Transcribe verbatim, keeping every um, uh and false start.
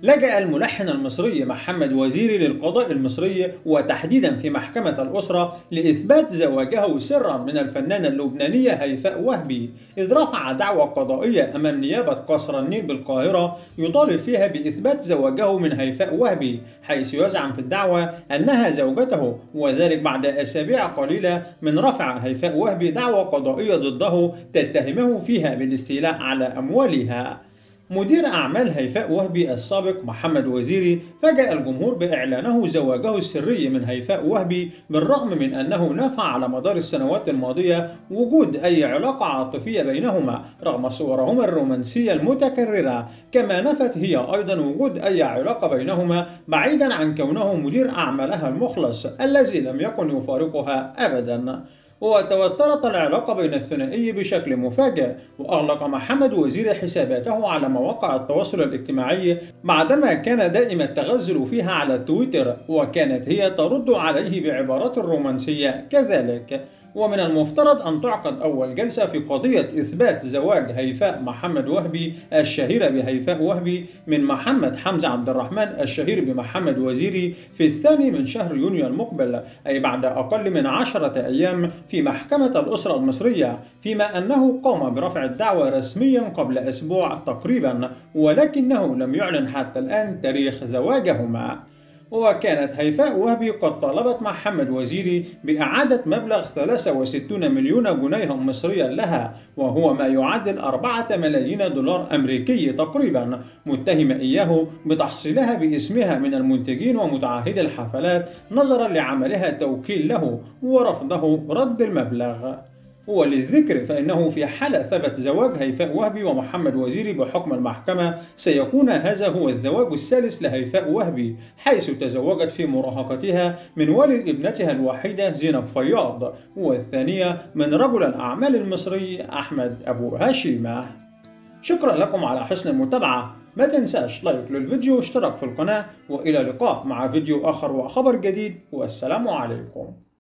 لجأ الملحن المصري محمد وزيري للقضاء المصري وتحديدا في محكمة الأسرة لإثبات زواجه سرا من الفنانة اللبنانية هيفاء وهبي، إذ رفع دعوى قضائية أمام نيابة قصر النيل بالقاهرة يطالب فيها بإثبات زواجه من هيفاء وهبي، حيث يزعم في الدعوى أنها زوجته، وذلك بعد أسابيع قليلة من رفع هيفاء وهبي دعوى قضائية ضده تتهمه فيها بالاستيلاء على أموالها. مدير أعمال هيفاء وهبي السابق محمد وزيري فاجأ الجمهور بإعلانه زواجه السري من هيفاء وهبي، بالرغم من أنه نفى على مدار السنوات الماضية وجود أي علاقة عاطفية بينهما رغم صورهما الرومانسية المتكررة، كما نفت هي أيضا وجود أي علاقة بينهما بعيدا عن كونه مدير أعمالها المخلص الذي لم يكن يفارقها أبدا. وتوترت العلاقة بين الثنائي بشكل مفاجئ، وأغلق محمد وزيري حساباته على مواقع التواصل الاجتماعي بعدما كان دائم التغزل فيها على التويتر، وكانت هي ترد عليه بعبارات رومانسية كذلك. ومن المفترض أن تعقد أول جلسة في قضية إثبات زواج هيفاء محمد وهبي الشهيرة بهيفاء وهبي من محمد حمزة عبد الرحمن الشهير بمحمد وزيري في الثاني من شهر يونيو المقبل، أي بعد أقل من عشرة أيام في محكمة الأسرة المصرية، فيما أنه قام برفع الدعوى رسميا قبل أسبوع تقريبا، ولكنه لم يعلن حتى الآن تاريخ زواجهما. وكانت هيفاء وهبي قد طالبت محمد وزيري بإعادة مبلغ ثلاثة وستين مليون جنيه مصريا لها، وهو ما يعادل أربعة ملايين دولار أمريكي تقريبا، متهمة إياه بتحصيلها باسمها من المنتجين ومتعهدي الحفلات نظرا لعملها توكيل له ورفضه رد المبلغ. وللذكر فإنه في حالة ثبت زواج هيفاء وهبي ومحمد وزيري بحكم المحكمة سيكون هذا هو الزواج الثالث لهيفاء وهبي، حيث تزوجت في مراهقتها من والد ابنتها الوحيدة زينب فياض، والثانية من رجل الأعمال المصري أحمد أبو هشيمة. شكرا لكم على حسن المتابعة، ما تنساش لايك للفيديو واشتراك في القناة، وإلى اللقاء مع فيديو آخر وخبر جديد، والسلام عليكم.